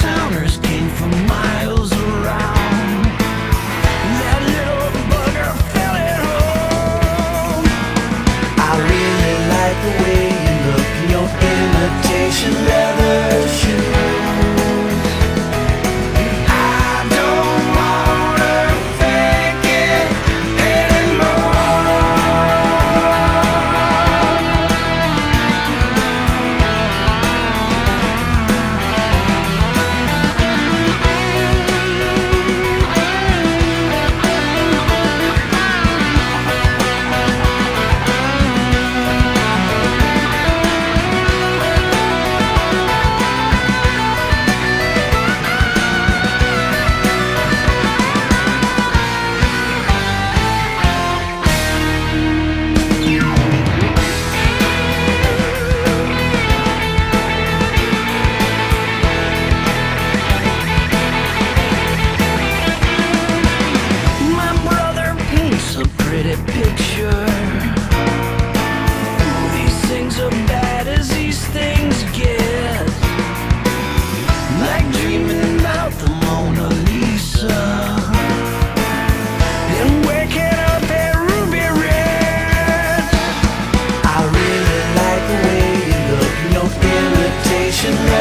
towners came from miles around. That little bugger felt at home. I really like the way you look in your imitation leather shoes. Picture. These things are bad as these things get. Like dreaming about the Mona Lisa and waking up at ruby red. I really like the way you look in your imitation